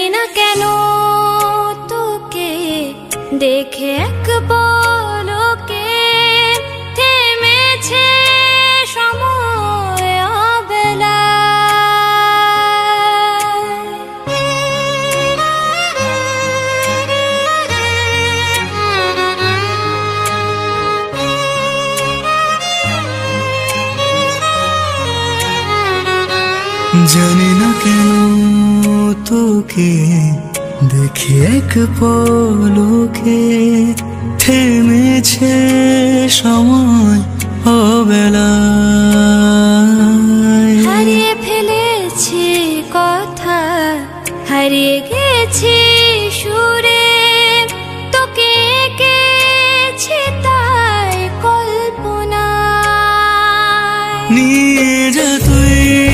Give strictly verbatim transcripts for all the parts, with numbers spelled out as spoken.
জানি না কেন তোকে দেখে এক পলকে থেমেছে সময় অবেলা। জানি না কেন তোকে দেখে এক পলকে থেমেছে সময় অবেলায়। হারিয়ে ফেলেছি কথা, হারিয়ে গেছি সুরে, তোকে এঁকেছি তাই কল্পনায়। নিয়ে যা তুই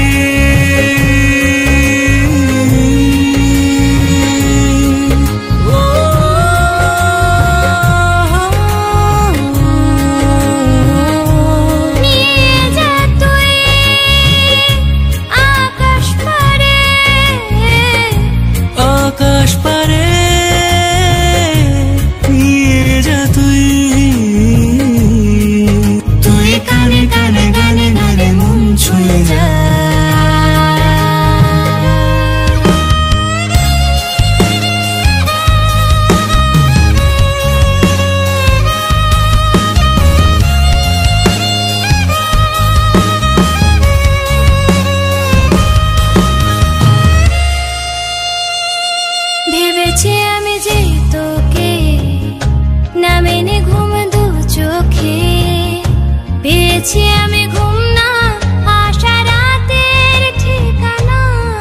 ভেবেছি আমি যে তোকে না মেনে ঘুম দু চোখে, পেয়েছি আমি ঘুম না আশা রাতের ঠিকানা।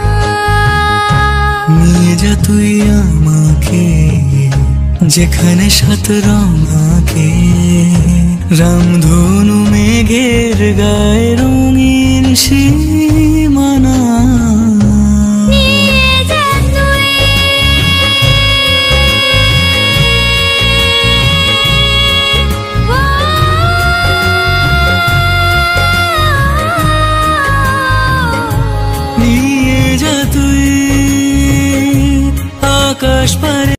নিয়ে যা তুই আমাকে যেখানে সাত রং আঁকে, রামধনু মেঘের গায়ে রঙিন সীমানা।